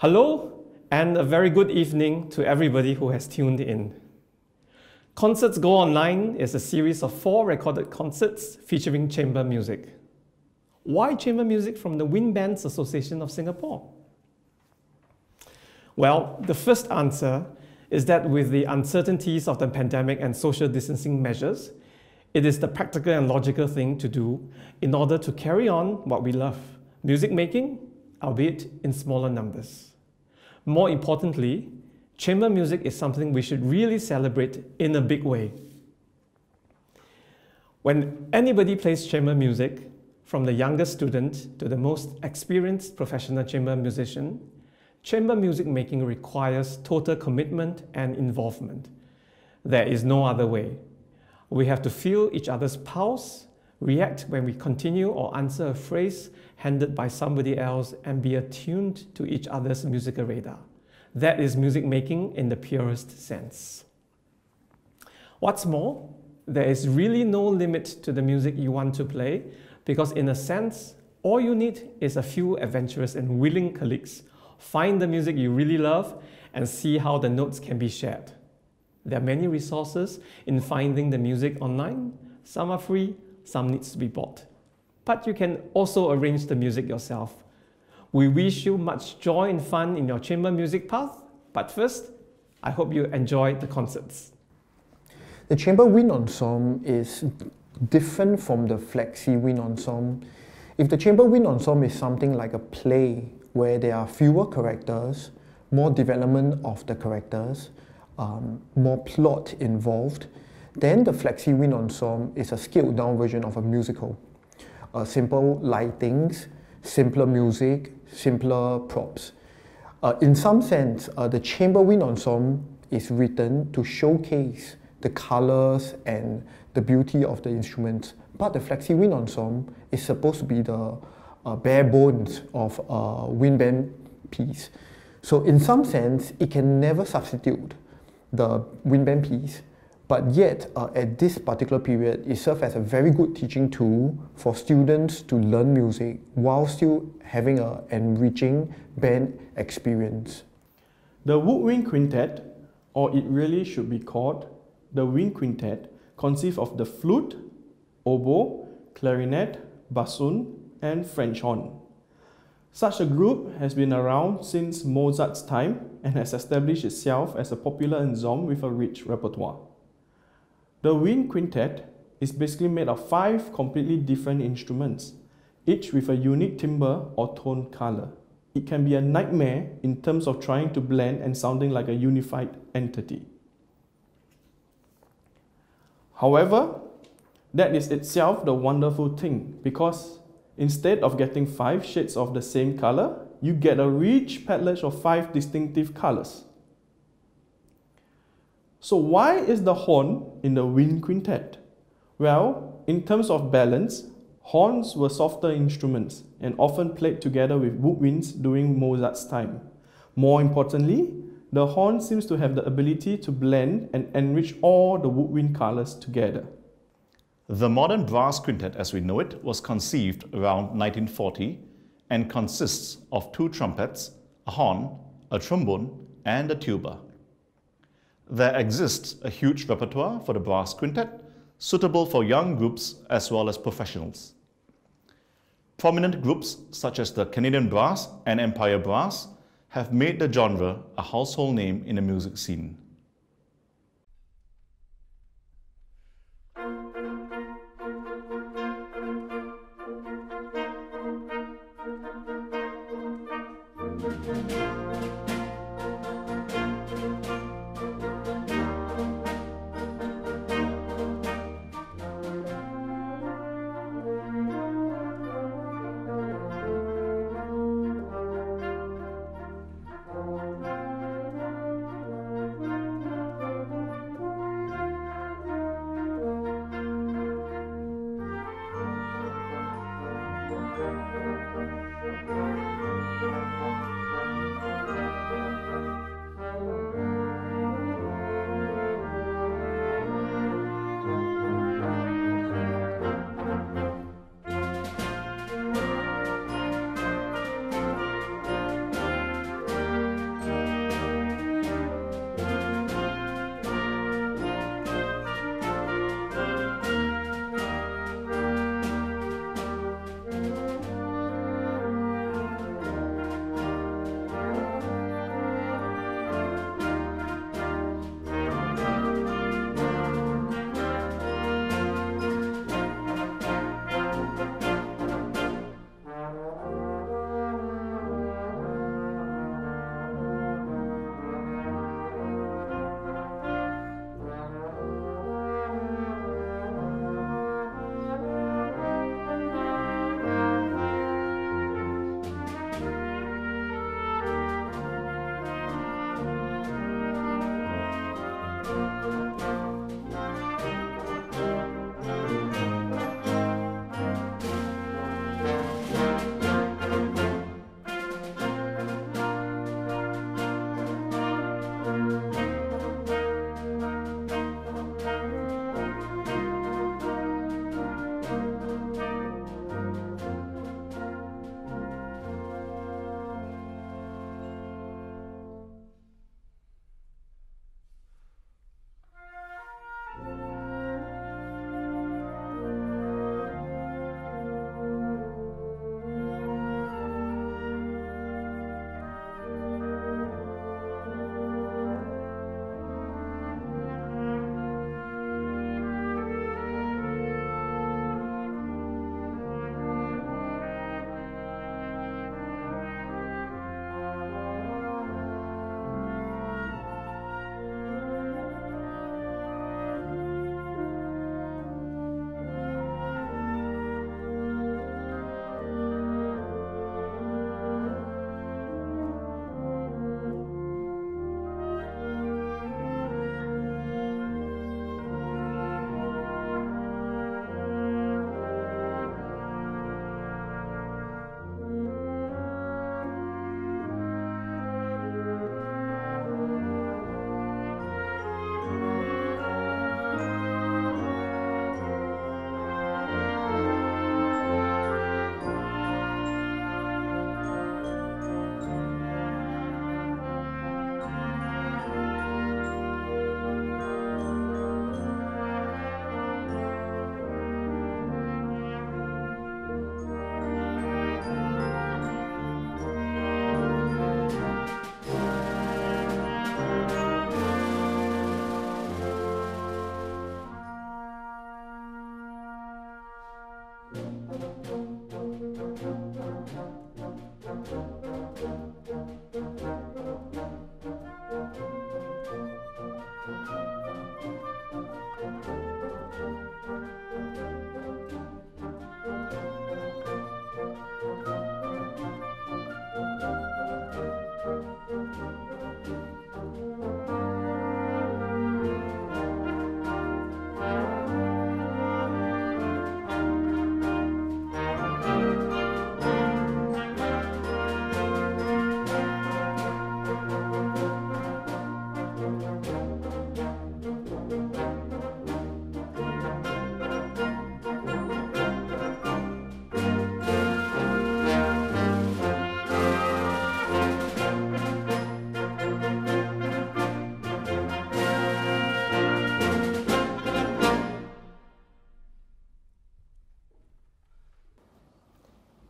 Hello, and a very good evening to everybody who has tuned in. Concerts Go Online is a series of 4 recorded concerts featuring chamber music. Why chamber music from the Wind Bands Association of Singapore? Well, the first answer is that with the uncertainties of the pandemic and social distancing measures, it is the practical and logical thing to do in order to carry on what we love, music making, albeit in smaller numbers. More importantly, chamber music is something we should really celebrate in a big way. When anybody plays chamber music, from the youngest student to the most experienced professional chamber musician, chamber music making requires total commitment and involvement. There is no other way. We have to feel each other's pulse, react when we continue or answer a phrase handed by somebody else, and be attuned to each other's musical radar. That is music making in the purest sense. What's more, there is really no limit to the music you want to play, because in a sense, all you need is a few adventurous and willing colleagues. Find the music you really love and see how the notes can be shared. There are many resources in finding the music online. Some are free, some needs to be bought. But you can also arrange the music yourself. We wish you much joy and fun in your chamber music path. But first, I hope you enjoy the concerts. The chamber wind ensemble is different from the flexi wind ensemble. If the chamber wind ensemble is something like a play where there are fewer characters, more development of the characters, more plot involved, then the flexi wind ensemble is a scaled down version of a musical. Simple lightings, simpler music, simpler props. In some sense, the chamber wind ensemble is written to showcase the colors and the beauty of the instruments, but the flexi wind ensemble is supposed to be the bare bones of a wind band piece. So in some sense, it can never substitute the wind band piece, but yet at this particular period, it serves as a very good teaching tool for students to learn music while still having an enriching band experience. The woodwind quintet, or it really should be called the wind quintet, consists of the flute, oboe, clarinet, bassoon, and French horn. Such a group has been around since Mozart's time and has established itself as a popular ensemble with a rich repertoire. The wind quintet is basically made of 5 completely different instruments, each with a unique timbre or tone color. It can be a nightmare in terms of trying to blend and sounding like a unified entity. However, that is itself the wonderful thing, because instead of getting 5 shades of the same color, you get a rich palette of 5 distinctive colors. So why is the horn in the wind quintet? Well, in terms of balance, horns were softer instruments and often played together with woodwinds during Mozart's time. More importantly, the horn seems to have the ability to blend and enrich all the woodwind colors together. The modern brass quintet as we know it was conceived around 1940 and consists of 2 trumpets, a horn, a trombone, and a tuba. There exists a huge repertoire for the brass quintet, suitable for young groups as well as professionals. Prominent groups such as the Canadian Brass and Empire Brass have made the genre a household name in the music scene.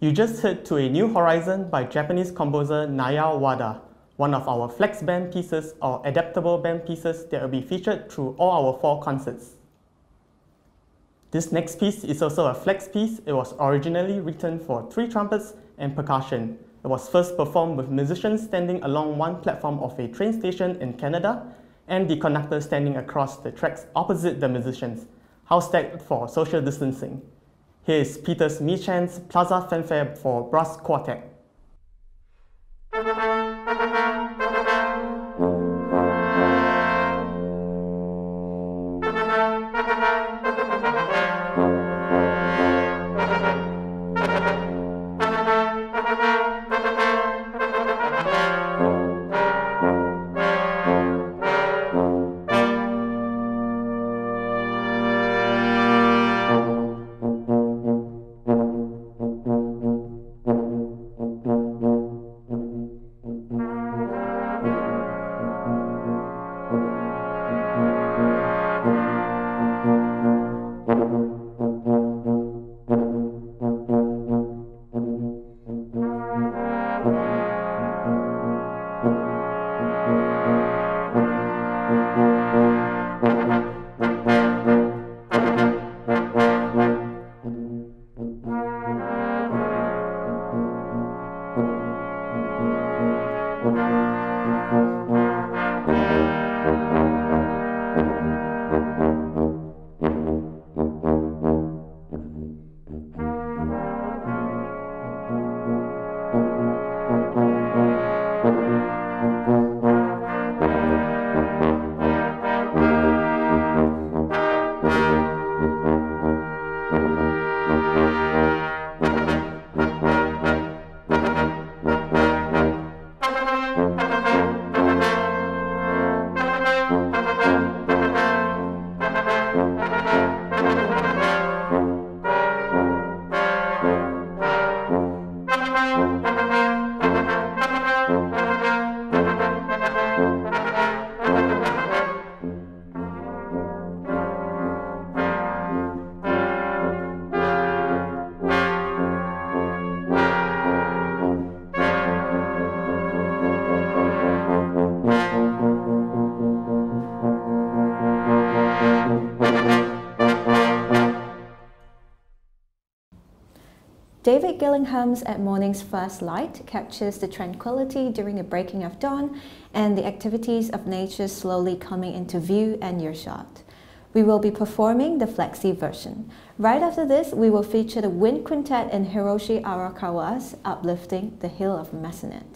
You just heard To a New Horizon by Japanese composer Naoya Wada, one of our flex band pieces or adaptable band pieces that will be featured through all our 4 concerts. This next piece is also a flex piece. It was originally written for 3 trumpets and percussion. It was first performed with musicians standing along one platform of a train station in Canada and the conductor standing across the tracks opposite the musicians, house-stacked for social distancing. Here is Peter's Meecham's Plaza Fanfare for brass quartet. David Gillingham's At Morning's First Light captures the tranquility during the breaking of dawn and the activities of nature slowly coming into view and earshot. We will be performing the flexi version. Right after this, we will feature the wind quintet in Hiroshi Arakawa's Uplifting the Hill of Massenet.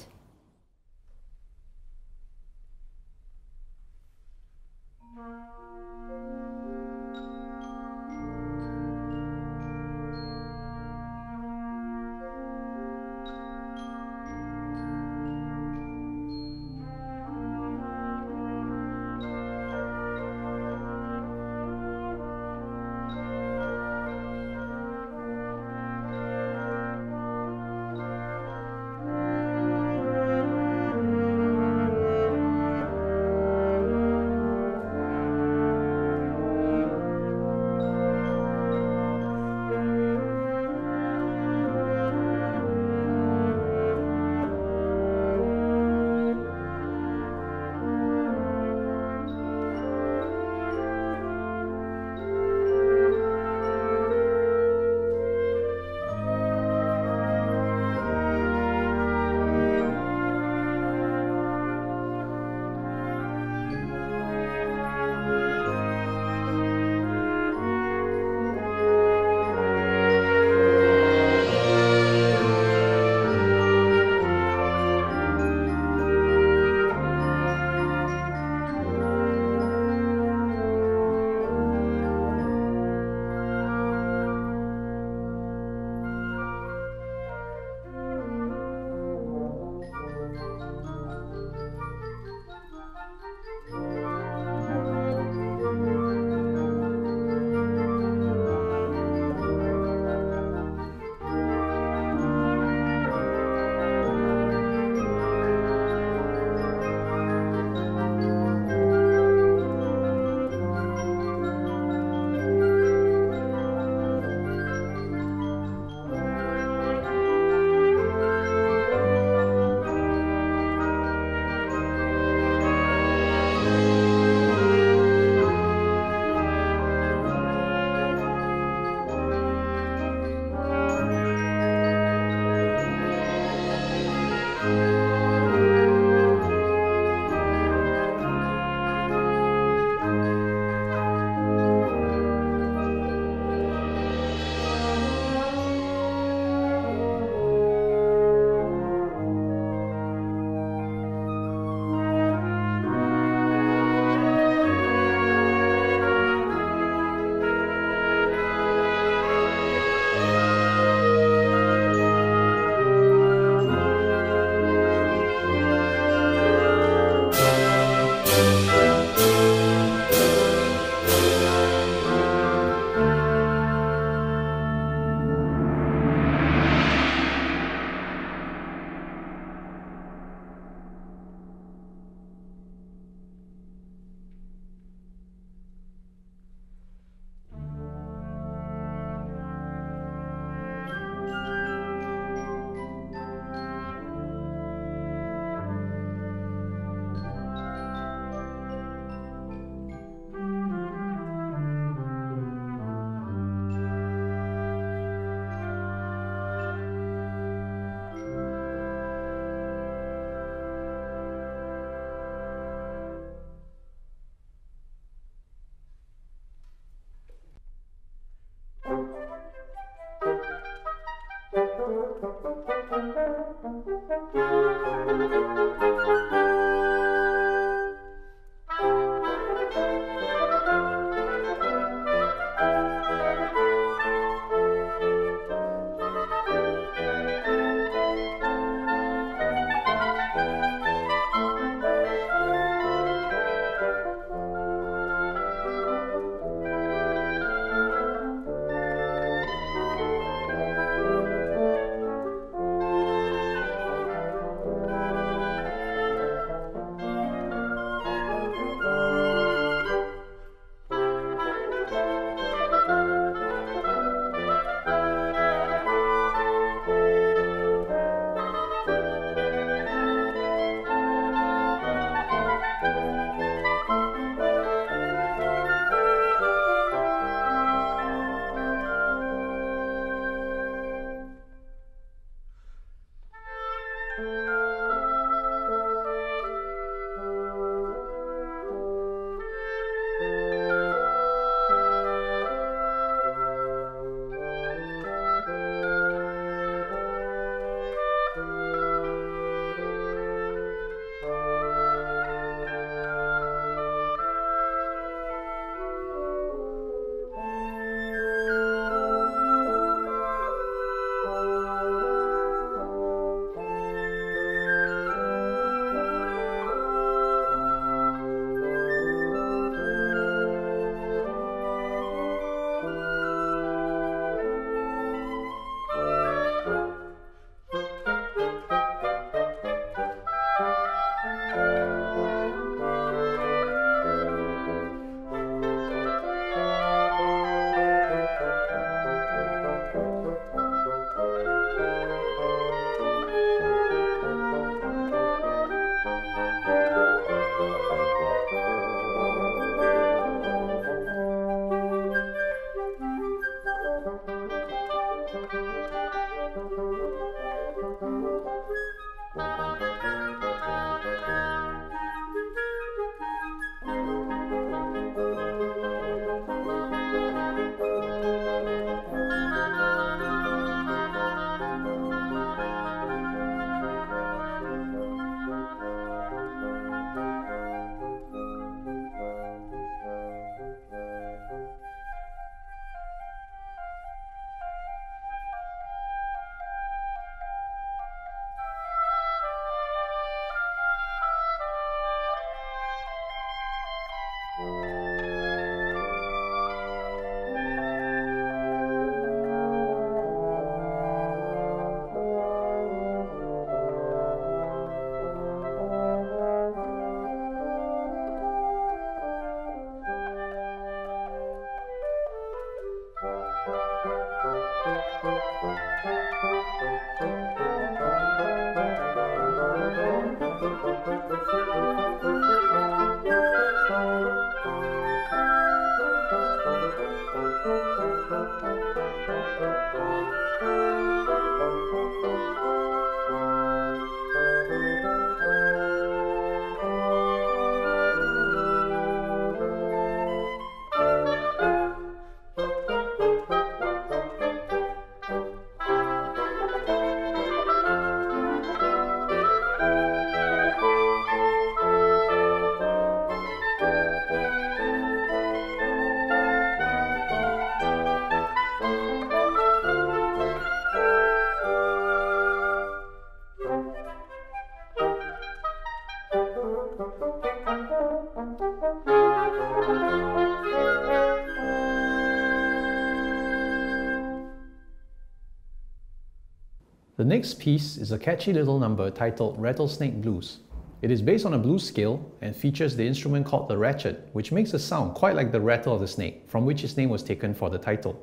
The next piece is a catchy little number titled Rattlesnake Blues. It is based on a blues scale and features the instrument called the ratchet, which makes a sound quite like the rattle of the snake, from which its name was taken for the title.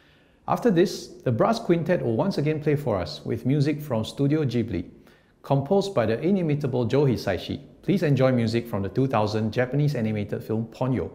After this, the brass quintet will once again play for us with music from Studio Ghibli, composed by the inimitable Joe Hisaishi. Please enjoy music from the 2000 Japanese animated film Ponyo.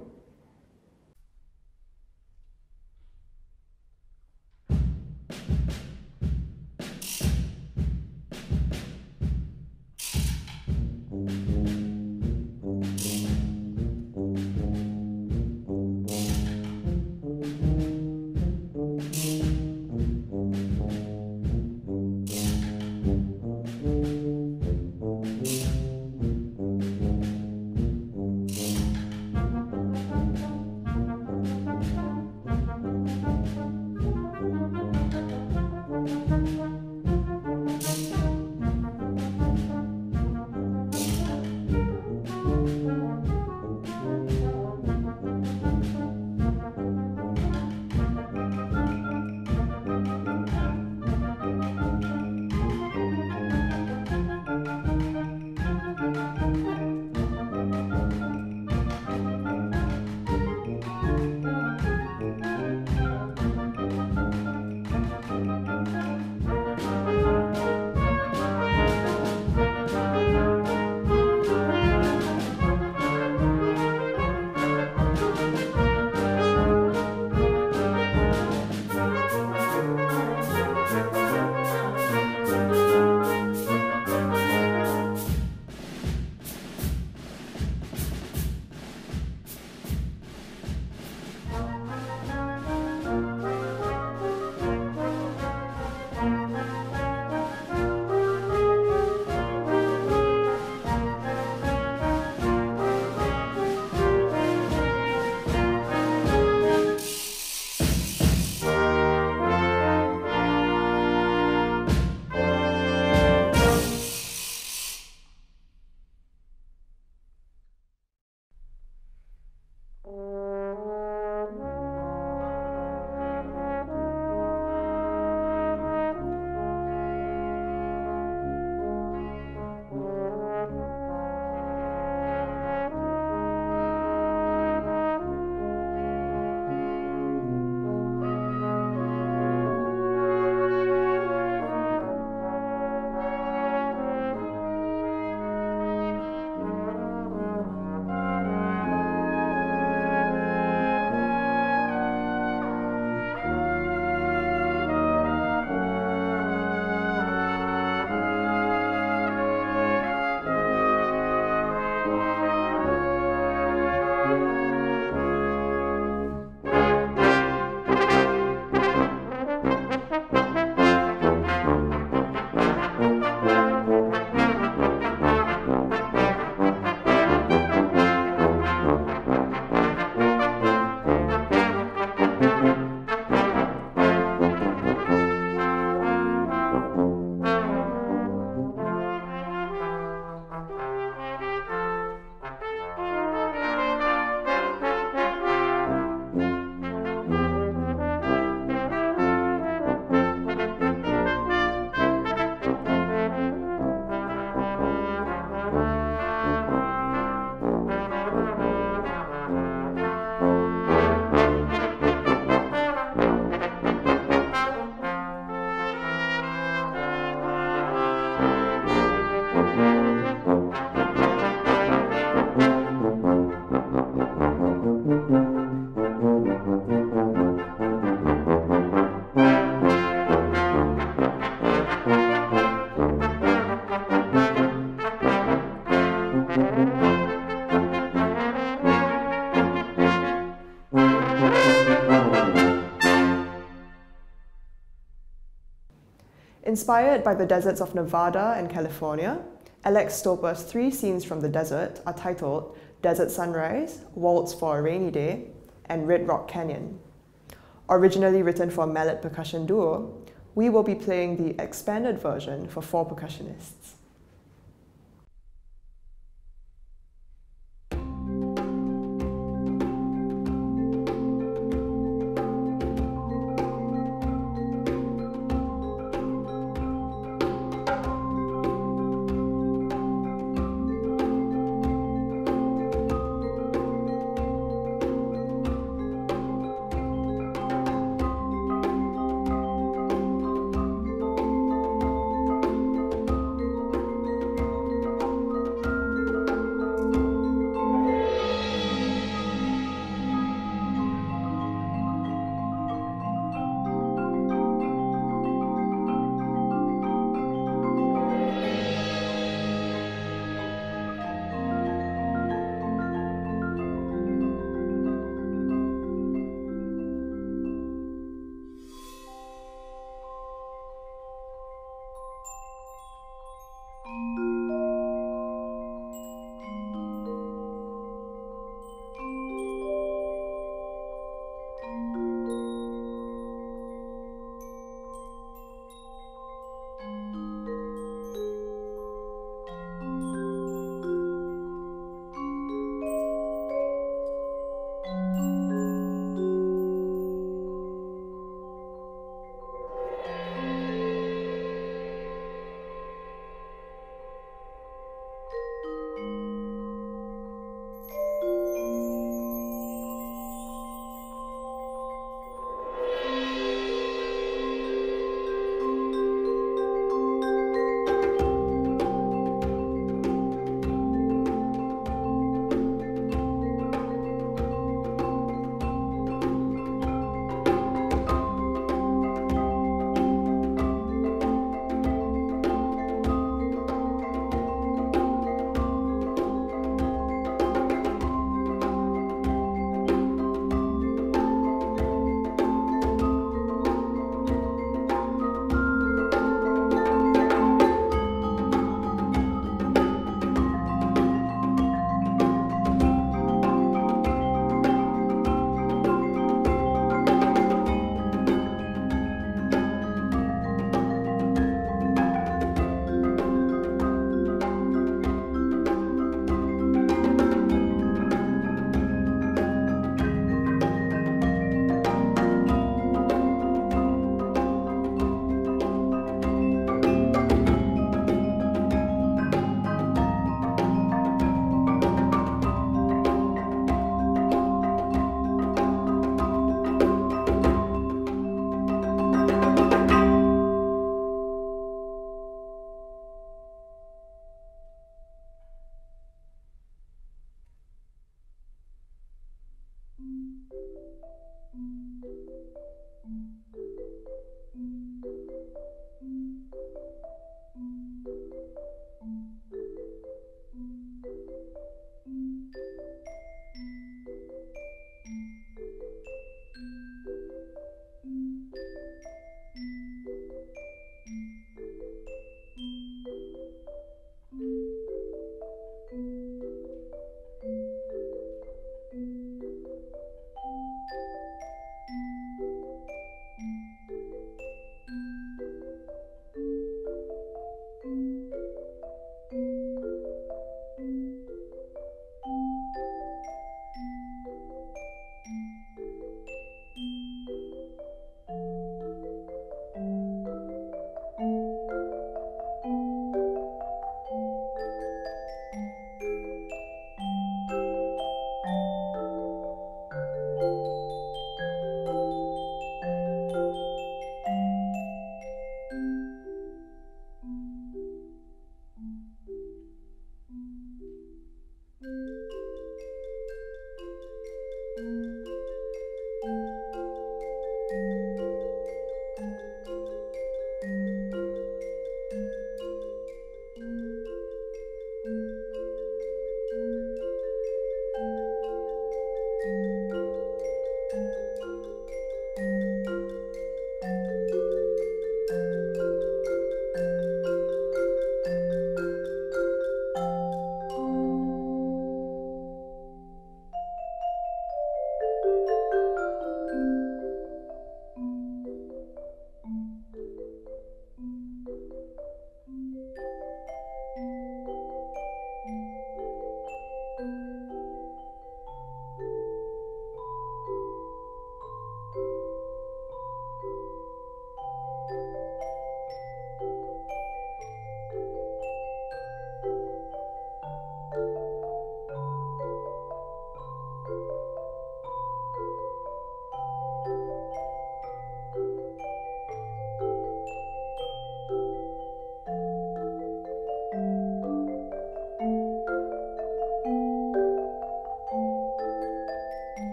Inspired by the deserts of Nevada and California, Alex Stoper's 3 scenes from the desert are titled Desert Sunrise, Waltz for a Rainy Day, and Red Rock Canyon. Originally written for a mallet percussion duo, we will be playing the expanded version for 4 percussionists.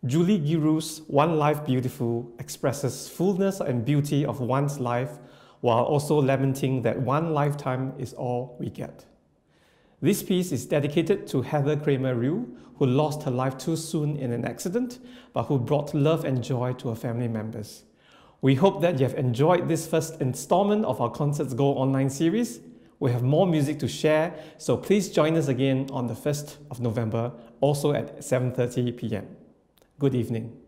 Julie Giroux's One Life Beautiful expresses fullness and beauty of one's life while also lamenting that one lifetime is all we get. This piece is dedicated to Heather Kramer-Rue, who lost her life too soon in an accident, but who brought love and joy to her family members. We hope that you have enjoyed this first installment of our Concerts Go Online series. We have more music to share, so please join us again on the 1st of November, also at 7:30 p.m. Good evening.